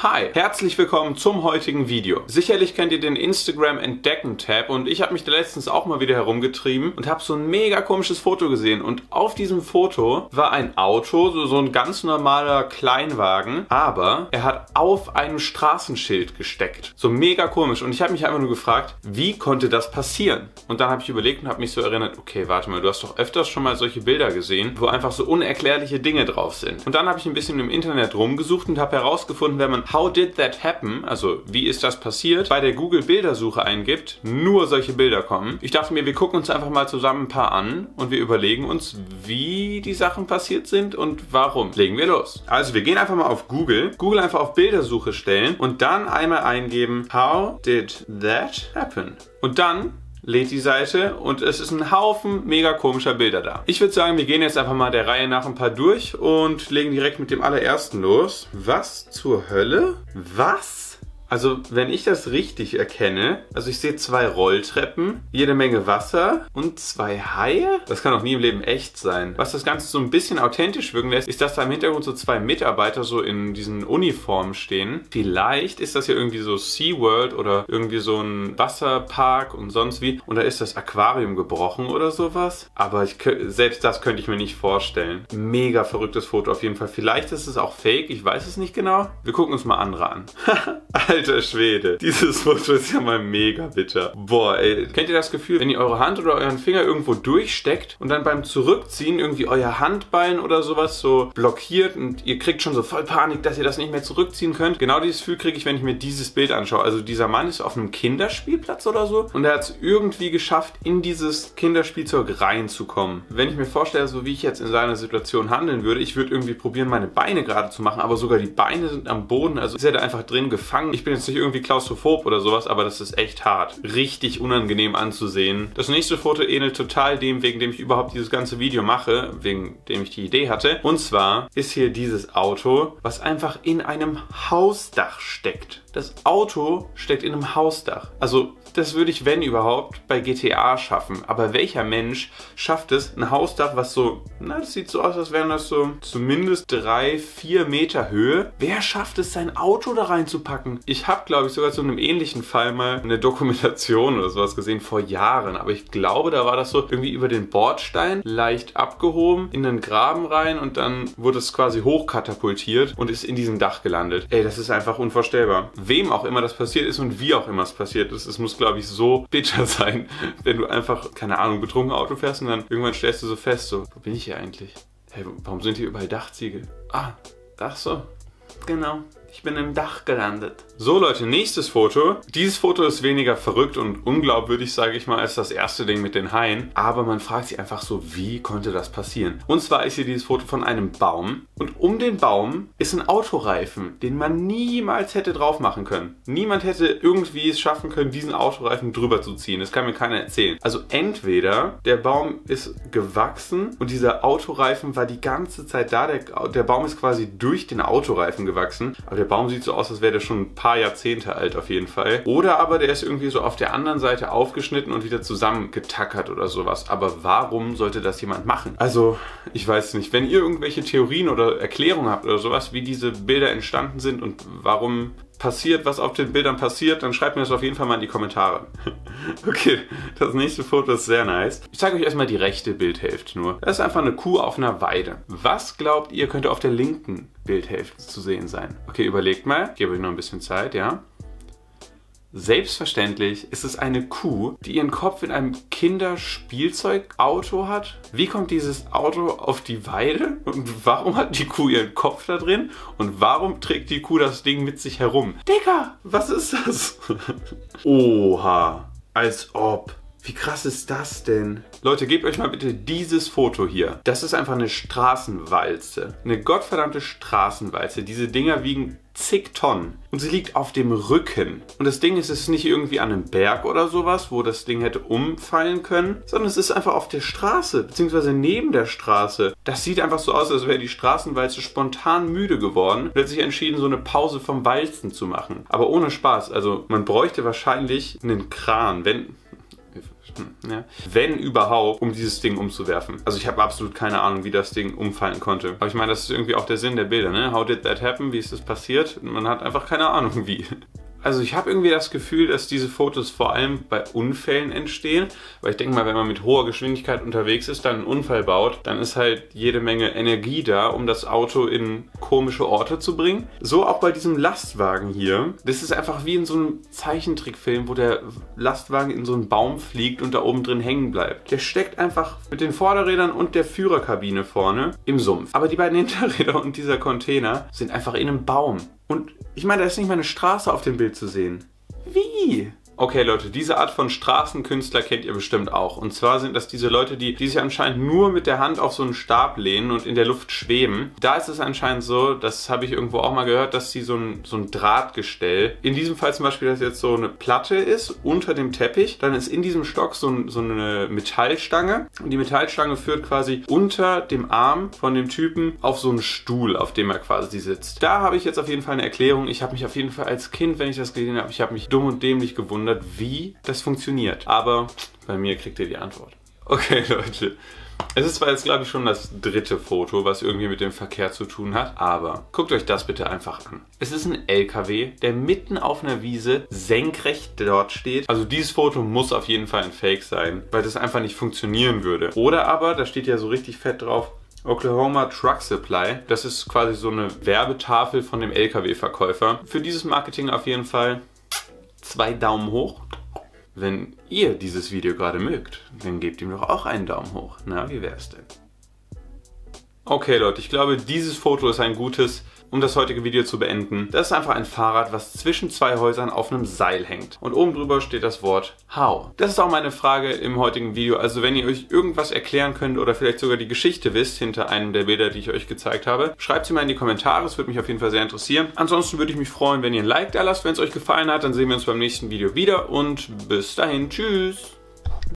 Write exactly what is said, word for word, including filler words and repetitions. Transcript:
Hi, herzlich willkommen zum heutigen Video. Sicherlich kennt ihr den Instagram Entdecken Tab und ich habe mich da letztens auch mal wieder herumgetrieben und habe so ein mega komisches Foto gesehen und auf diesem Foto war ein Auto, so, so ein ganz normaler Kleinwagen, aber er hat auf einem Straßenschild gesteckt. So mega komisch und ich habe mich einfach nur gefragt, wie konnte das passieren? Und dann habe ich überlegt und habe mich so erinnert, okay, warte mal, du hast doch öfters schon mal solche Bilder gesehen, wo einfach so unerklärliche Dinge drauf sind. Und dann habe ich ein bisschen im Internet rumgesucht und habe herausgefunden, wenn man How did that happen, also wie ist das passiert, bei der Google Bildersuche eingibt, nur solche Bilder kommen. Ich dachte mir, wir gucken uns einfach mal zusammen ein paar an und wir überlegen uns, wie die Sachen passiert sind und warum. Legen wir los. Also wir gehen einfach mal auf Google, Google einfach auf Bildersuche stellen und dann einmal eingeben, How did that happen? Und dann lädt die Seite und es ist ein Haufen mega komischer Bilder da. Ich würde sagen, wir gehen jetzt einfach mal der Reihe nach ein paar durch und legen direkt mit dem allerersten los. Was zur Hölle? Was? Also, wenn ich das richtig erkenne, also ich sehe zwei Rolltreppen, jede Menge Wasser und zwei Haie? Das kann doch nie im Leben echt sein. Was das Ganze so ein bisschen authentisch wirken lässt, ist, dass da im Hintergrund so zwei Mitarbeiter so in diesen Uniformen stehen. Vielleicht ist das ja irgendwie so SeaWorld oder irgendwie so ein Wasserpark und sonst wie. Und da ist das Aquarium gebrochen oder sowas. Aber ich, selbst das könnte ich mir nicht vorstellen. Mega verrücktes Foto auf jeden Fall. Vielleicht ist es auch fake, ich weiß es nicht genau. Wir gucken uns mal andere an. Alter Schwede, dieses Foto ist ja mal mega bitter. Boah, ey, kennt ihr das Gefühl, wenn ihr eure Hand oder euren Finger irgendwo durchsteckt und dann beim Zurückziehen irgendwie euer Handbein oder sowas so blockiert und ihr kriegt schon so voll Panik, dass ihr das nicht mehr zurückziehen könnt? Genau dieses Gefühl kriege ich, wenn ich mir dieses Bild anschaue. Also dieser Mann ist auf einem Kinderspielplatz oder so und er hat es irgendwie geschafft, in dieses Kinderspielzeug reinzukommen. Wenn ich mir vorstelle, so wie ich jetzt in seiner Situation handeln würde, ich würde irgendwie probieren, meine Beine gerade zu machen, aber sogar die Beine sind am Boden, also ist er da einfach drin gefangen. Ich bin jetzt nicht irgendwie klaustrophob oder sowas, aber das ist echt hart. Richtig unangenehm anzusehen. Das nächste Foto ähnelt total dem, wegen dem ich überhaupt dieses ganze Video mache, wegen dem ich die Idee hatte. Und zwar ist hier dieses Auto, was einfach in einem Hausdach steckt. Das Auto steckt in einem Hausdach. Also das würde ich, wenn überhaupt, bei G T A schaffen. Aber welcher Mensch schafft es, ein Hausdach, was so, na, das sieht so aus, als wären das so zumindest drei, vier Meter Höhe. Wer schafft es, sein Auto da reinzupacken? Ich habe, glaube ich, sogar zu einem ähnlichen Fall mal eine Dokumentation oder sowas gesehen, vor Jahren. Aber ich glaube, da war das so irgendwie über den Bordstein, leicht abgehoben, in den Graben rein und dann wurde es quasi hochkatapultiert und ist in diesem Dach gelandet. Ey, das ist einfach unvorstellbar. Wem auch immer das passiert ist und wie auch immer es passiert ist, es muss, glaube ich, so bitter sein, wenn du einfach, keine Ahnung, betrunken Auto fährst und dann irgendwann stellst du so fest, so, wo bin ich hier eigentlich? Hey, warum sind hier überall Dachziegel? Ah, ach so, genau. Ich bin im Dach gelandet. So Leute, nächstes Foto. Dieses Foto ist weniger verrückt und unglaubwürdig, sage ich mal, als das erste Ding mit den Haien. Aber man fragt sich einfach so, wie konnte das passieren? Und zwar ist hier dieses Foto von einem Baum. Und um den Baum ist ein Autoreifen, den man niemals hätte drauf machen können. Niemand hätte irgendwie es schaffen können, diesen Autoreifen drüber zu ziehen. Das kann mir keiner erzählen. Also entweder der Baum ist gewachsen und dieser Autoreifen war die ganze Zeit da. Der, der Baum ist quasi durch den Autoreifen gewachsen. Aber der Baum sieht so aus, als wäre der schon ein paar Jahrzehnte alt auf jeden Fall. Oder aber der ist irgendwie so auf der anderen Seite aufgeschnitten und wieder zusammengetackert oder sowas. Aber warum sollte das jemand machen? Also, ich weiß nicht. Wenn ihr irgendwelche Theorien oder Erklärungen habt oder sowas, wie diese Bilder entstanden sind und warum passiert, was auf den Bildern passiert, dann schreibt mir das auf jeden Fall mal in die Kommentare. Okay, das nächste Foto ist sehr nice. Ich zeige euch erstmal die rechte Bildhälfte nur. Das ist einfach eine Kuh auf einer Weide. Was glaubt ihr, könnte auf der linken Bildhälfte zu sehen sein? Okay, überlegt mal. Ich gebe euch noch ein bisschen Zeit, ja? Selbstverständlich ist es eine Kuh, die ihren Kopf in einem Kinderspielzeugauto hat. Wie kommt dieses Auto auf die Weide? Und warum hat die Kuh ihren Kopf da drin? Und warum trägt die Kuh das Ding mit sich herum? Digga, was ist das? Oha, als ob. Wie krass ist das denn? Leute, gebt euch mal bitte dieses Foto hier. Das ist einfach eine Straßenwalze. Eine gottverdammte Straßenwalze. Diese Dinger wiegen zig Tonnen. Und sie liegt auf dem Rücken. Und das Ding ist, es ist nicht irgendwie an einem Berg oder sowas, wo das Ding hätte umfallen können, sondern es ist einfach auf der Straße, beziehungsweise neben der Straße. Das sieht einfach so aus, als wäre die Straßenwalze spontan müde geworden und hat sich entschieden, so eine Pause vom Walzen zu machen. Aber ohne Spaß. Also man bräuchte wahrscheinlich einen Kran, wenn... Hm, ja. Wenn überhaupt, um dieses Ding umzuwerfen. Also ich habe absolut keine Ahnung, wie das Ding umfallen konnte. Aber ich meine, das ist irgendwie auch der Sinn der Bilder, ne? How did that happen? Wie ist das passiert? Man hat einfach keine Ahnung, wie. Also ich habe irgendwie das Gefühl, dass diese Fotos vor allem bei Unfällen entstehen, weil ich denke mal, wenn man mit hoher Geschwindigkeit unterwegs ist, dann einen Unfall baut, dann ist halt jede Menge Energie da, um das Auto in komische Orte zu bringen. So auch bei diesem Lastwagen hier. Das ist einfach wie in so einem Zeichentrickfilm, wo der Lastwagen in so einen Baum fliegt und da oben drin hängen bleibt. Der steckt einfach mit den Vorderrädern und der Führerkabine vorne im Sumpf. Aber die beiden Hinterräder und dieser Container sind einfach in einem Baum. Und ich meine, da ist nicht mal eine Straße auf dem Bild zu sehen. Wie? Okay Leute, diese Art von Straßenkünstler kennt ihr bestimmt auch. Und zwar sind das diese Leute, die, die sich anscheinend nur mit der Hand auf so einen Stab lehnen und in der Luft schweben. Da ist es anscheinend so, das habe ich irgendwo auch mal gehört, dass sie so ein, so ein Drahtgestell, in diesem Fall zum Beispiel, dass jetzt so eine Platte ist unter dem Teppich, dann ist in diesem Stock so, ein, so eine Metallstange und die Metallstange führt quasi unter dem Arm von dem Typen auf so einen Stuhl, auf dem er quasi sitzt. Da habe ich jetzt auf jeden Fall eine Erklärung. Ich habe mich auf jeden Fall als Kind, wenn ich das gesehen habe, ich habe mich dumm und dämlich gewundert, wie das funktioniert. Aber bei mir kriegt ihr die Antwort. Okay, Leute. Es ist zwar jetzt, glaube ich, schon das dritte Foto, was irgendwie mit dem Verkehr zu tun hat, aber guckt euch das bitte einfach an. Es ist ein L K W, der mitten auf einer Wiese senkrecht dort steht. Also dieses Foto muss auf jeden Fall ein Fake sein, weil das einfach nicht funktionieren würde. Oder aber, da steht ja so richtig fett drauf, Oklahoma Truck Supply. Das ist quasi so eine Werbetafel von dem L K W-Verkäufer. Für dieses Marketing auf jeden Fall zwei Daumen hoch. Wenn ihr dieses Video gerade mögt, dann gebt ihm doch auch einen Daumen hoch. Na, wie wär's denn? Okay Leute, ich glaube, dieses Foto ist ein gutes, um das heutige Video zu beenden. Das ist einfach ein Fahrrad, was zwischen zwei Häusern auf einem Seil hängt. Und oben drüber steht das Wort How. Das ist auch meine Frage im heutigen Video. Also wenn ihr euch irgendwas erklären könnt oder vielleicht sogar die Geschichte wisst hinter einem der Bilder, die ich euch gezeigt habe, schreibt sie mal in die Kommentare. Das würde mich auf jeden Fall sehr interessieren. Ansonsten würde ich mich freuen, wenn ihr ein Like da lasst, wenn es euch gefallen hat. Dann sehen wir uns beim nächsten Video wieder und bis dahin. Tschüss!